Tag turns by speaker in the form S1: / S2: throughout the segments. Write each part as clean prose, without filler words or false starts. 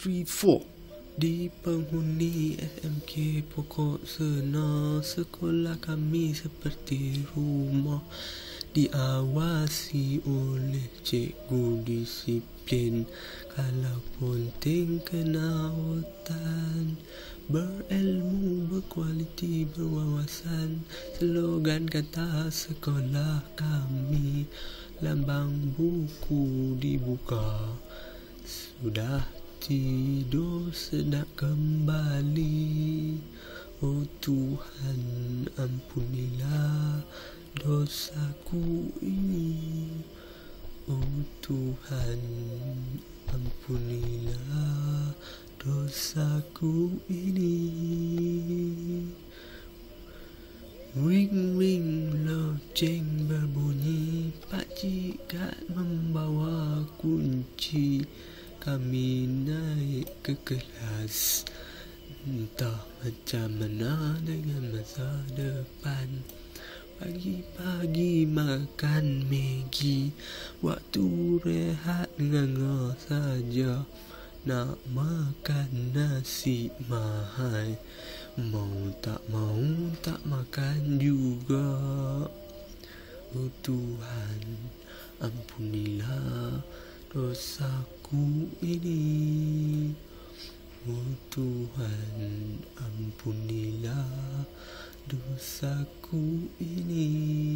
S1: 3, 4. Di penghuni SMK Pokok Sena, sekolah kami seperti rumah, diawasi oleh cikgu disiplin. Kalau ponting kena hutan, berilmu, berkualiti, berwawasan. Slogan kata sekolah kami, lambang buku dibuka. Sudah tidur sedap kembali. Oh Tuhan, ampunilah dosaku ini. Oh Tuhan, ampunilah dosaku ini. Ring ring loceng berbunyi, pakcik kat membawa kunci. Kami naik ke kelas, entah macam mana dengan masa depan. Pagi-pagi makan Maggi, waktu rehat nganga saja. Nak makan nasi mahal, mau tak makan juga. Oh Tuhan, ampunilah dosaku ini. Oh Tuhan, ampunilah dosaku ini.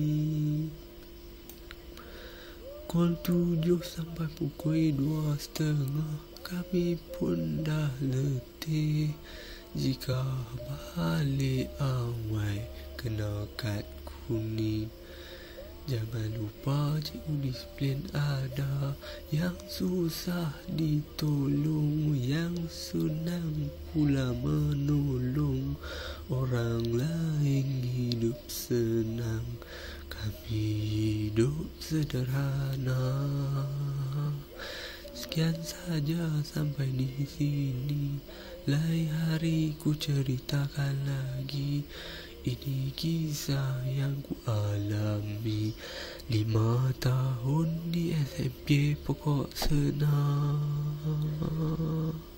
S1: Pukul 7 sampai pukul 2:30 kami pun dah letih. Jika balik awal kena kad kuning. Jangan lupa cikgu disiplin ada, yang susah ditolong, yang senang pula menolong. Orang lain hidup senang, kami hidup sederhana. Sekian saja sampai di sini. Lain hari ku ceritakan lagi. Ini kisah yang ku alami 5 tahun di SMP Pokok Sena.